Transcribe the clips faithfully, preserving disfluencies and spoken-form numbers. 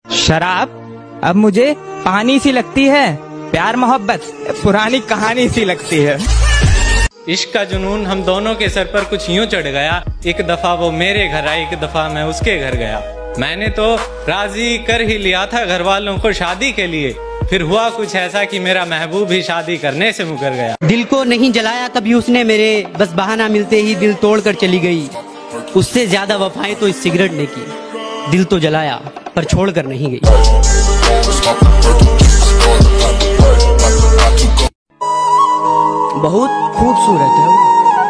शराब अब मुझे पानी सी लगती है, प्यार मोहब्बत पुरानी कहानी सी लगती है। इश्क का जुनून हम दोनों के सर पर कुछ यूं चढ़ गया, एक दफा वो मेरे घर आई, एक दफा मैं उसके घर गया। मैंने तो राजी कर ही लिया था घर वालों को शादी के लिए, फिर हुआ कुछ ऐसा कि मेरा महबूब ही शादी करने से मुकर गया। दिल को नहीं जलाया कभी उसने मेरे, बस बहाना मिलते ही दिल तोड़ कर चली गई। उससे ज्यादा वफाएं तो इस सिगरेट ने की, दिल तो जलाया पर छोड़ कर नहीं गई। बहुत खूबसूरत है वो,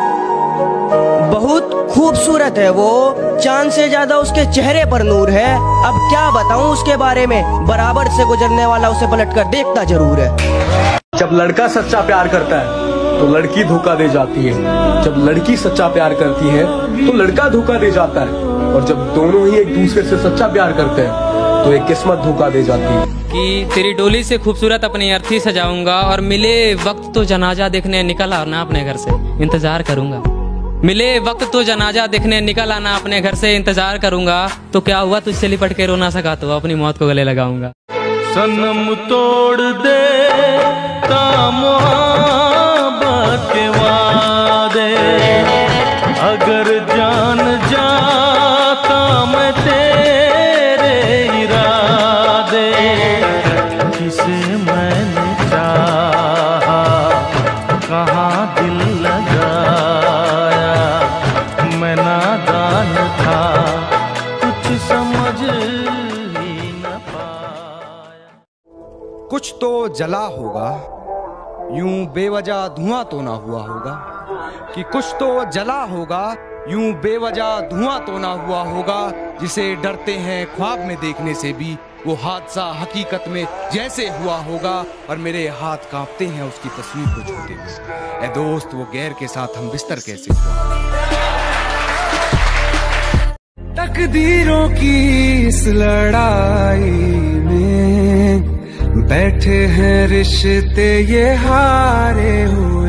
बहुत खूबसूरत है वो, चांद से ज्यादा उसके चेहरे पर नूर है। अब क्या बताऊं उसके बारे में, बराबर से गुजरने वाला उसे पलटकर देखता जरूर है। जब लड़का सच्चा प्यार करता है तो लड़की धोखा दे जाती है, जब लड़की सच्चा प्यार करती है तो लड़का धोखा दे जाता है, और जब दोनों ही एक दूसरे से सच्चा प्यार करते हैं तो एक किस्मत धोखा दे जाती है। कि तेरी डोली से खूबसूरत अपनी अर्थी सजाऊंगा, और मिले वक्त तो जनाजा देखने निकल आना अपने घर से, इंतजार करूंगा। मिले वक्त तो जनाजा देखने निकल आना अपने घर से, इंतजार करूंगा। तो क्या हुआ तुझसे लिपट के रो ना सका तो अपनी मौत को गले लगाऊंगा। सनम तोड़ दे मोहब्बत के वादे, अगर जान जाता मैं तेरे इरादे। किसे मैंने चाहा कहाँ दिल लगाया, मैं नादान था कुछ समझ ही न पाया। कुछ तो जला होगा, यूं बेवजह धुआं तो ना हुआ होगा। कि कुछ तो जला होगा, यूं बेवजह धुआं तो ना हुआ होगा। जिसे डरते हैं ख्वाब में देखने से भी, वो हादसा हकीकत में जैसे हुआ होगा। और मेरे हाथ कांपते हैं उसकी तस्वीर को छूते हुए। ए दोस्त, वो गैर के साथ हम बिस्तर कैसे हुआ। तकदीरों की इस लड़ाई में बैठे हैं रिश्ते ये हारे हुए।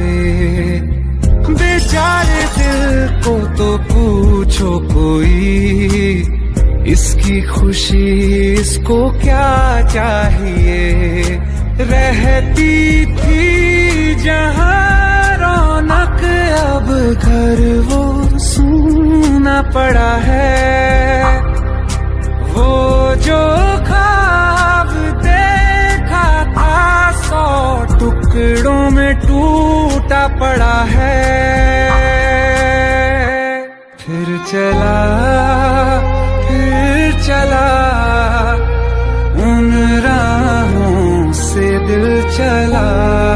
बेचारे दिल को तो पूछो कोई, इसकी खुशी इसको क्या चाहिए। रहती थी जहां रौनक, अब घर वो सूना पड़ा है। वो जो ख्वाब देखा था सौ टुकड़ों में टूटा पड़ा है। फिर चला फिर चला उन राहों से दिल चला।